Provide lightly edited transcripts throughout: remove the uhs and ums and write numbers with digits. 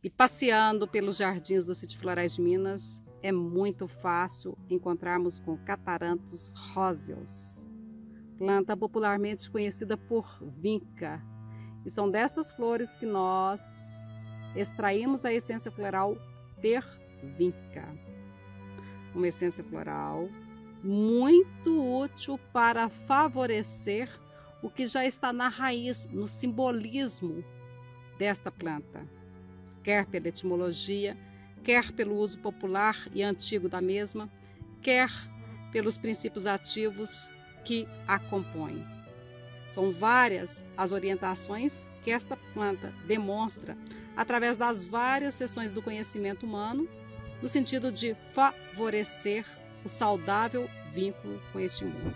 E passeando pelos jardins do Sítio Florais de Minas, é muito fácil encontrarmos com Cataranthus roseus, planta popularmente conhecida por vinca. E são destas flores que nós extraímos a essência floral per vinca. Uma essência floral muito útil para favorecer o que já está na raiz, no simbolismo desta planta, quer pela etimologia, quer pelo uso popular e antigo da mesma, quer pelos princípios ativos que a compõem. São várias as orientações que esta planta demonstra através das várias seções do conhecimento humano, no sentido de favorecer o saudável vínculo com este mundo.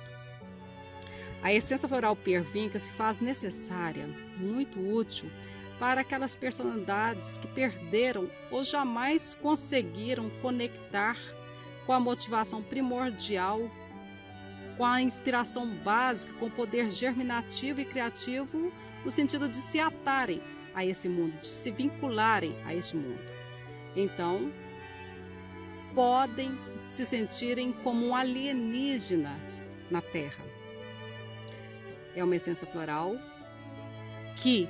A essência floral per vinca se faz necessária, muito útil, para aquelas personalidades que perderam ou jamais conseguiram conectar com a motivação primordial, com a inspiração básica, com o poder germinativo e criativo, no sentido de se atarem a esse mundo, de se vincularem a este mundo. Então, podem se sentirem como um alienígena na Terra. É uma essência floral que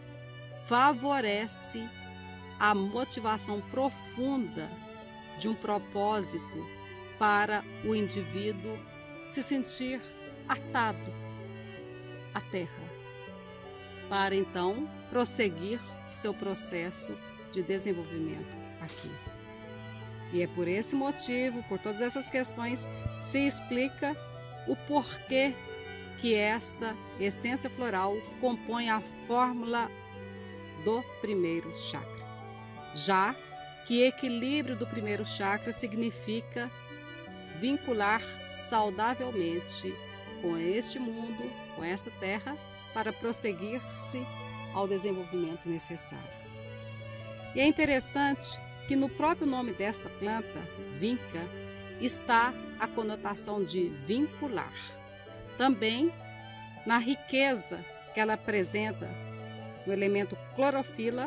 favorece a motivação profunda de um propósito para o indivíduo se sentir atado à Terra, para então prosseguir o seu processo de desenvolvimento aqui. E é por esse motivo, por todas essas questões, se explica o porquê que esta essência floral compõe a fórmula do primeiro chakra, já que equilíbrio do primeiro chakra significa vincular saudavelmente com este mundo, com esta terra, para prosseguir-se ao desenvolvimento necessário. E é interessante que no próprio nome desta planta, vinca, está a conotação de vincular. Também na riqueza que ela apresenta no elemento clorofila,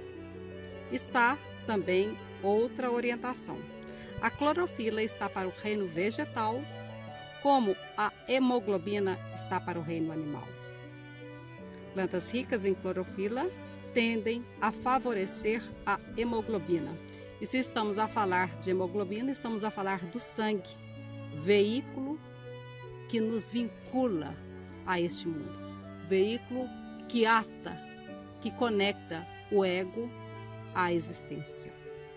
está também outra orientação. A clorofila está para o reino vegetal, como a hemoglobina está para o reino animal. Plantas ricas em clorofila tendem a favorecer a hemoglobina. E se estamos a falar de hemoglobina, estamos a falar do sangue, veículo que nos vincula a este mundo, veículo que ata, que conecta o ego à existência.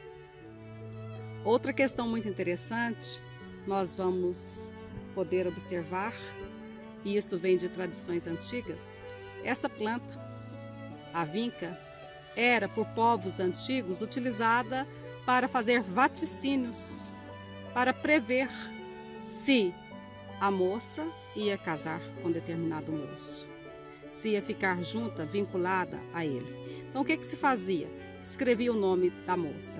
Outra questão muito interessante, nós vamos poder observar, e isto vem de tradições antigas, esta planta, a vinca, era por povos antigos utilizada para fazer vaticínios, para prever se a moça ia casar com determinado moço, se ia ficar junta, vinculada a ele. Então o que se fazia? Escrevia o nome da moça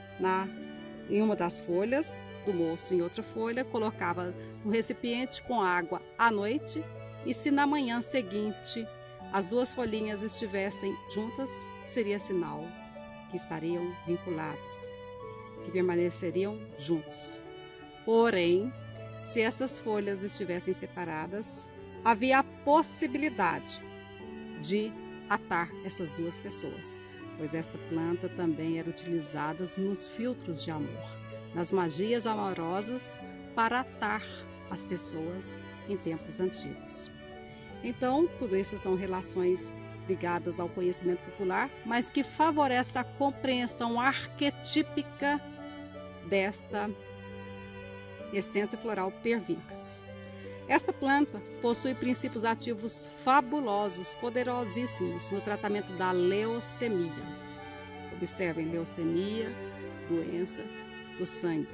em uma das folhas, do moço em outra folha, colocava no recipiente com água à noite, e se na manhã seguinte as duas folhinhas estivessem juntas, seria sinal que estariam vinculados, que permaneceriam juntos. Porém, se estas folhas estivessem separadas, havia a possibilidade de atar essas duas pessoas, pois esta planta também era utilizada nos filtros de amor, nas magias amorosas, para atar as pessoas em tempos antigos. Então, tudo isso são relações ligadas ao conhecimento popular, mas que favorece a compreensão arquetípica desta essência floral per vinca. Esta planta possui princípios ativos fabulosos, poderosíssimos no tratamento da leucemia. Observem, leucemia, doença do sangue.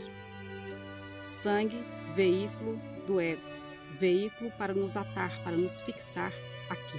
Sangue, veículo do ego, veículo para nos atar, para nos fixar aqui.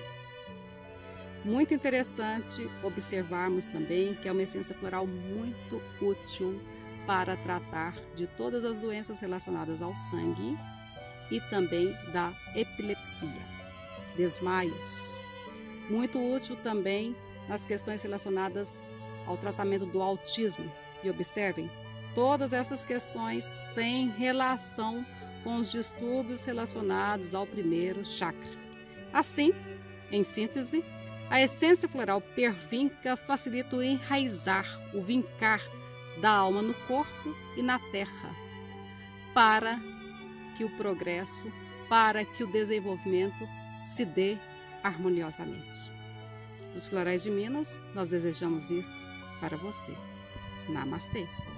Muito interessante observarmos também que é uma essência floral muito útil para tratar de todas as doenças relacionadas ao sangue e também da epilepsia, desmaios. Muito útil também nas questões relacionadas ao tratamento do autismo. E observem, todas essas questões têm relação com os distúrbios relacionados ao primeiro chakra. Assim, em síntese, a essência floral pervinca facilita o enraizar, o vincar da alma no corpo e na terra, para que o progresso, para que o desenvolvimento se dê harmoniosamente. Dos Florais de Minas, nós desejamos isto para você. Namastê!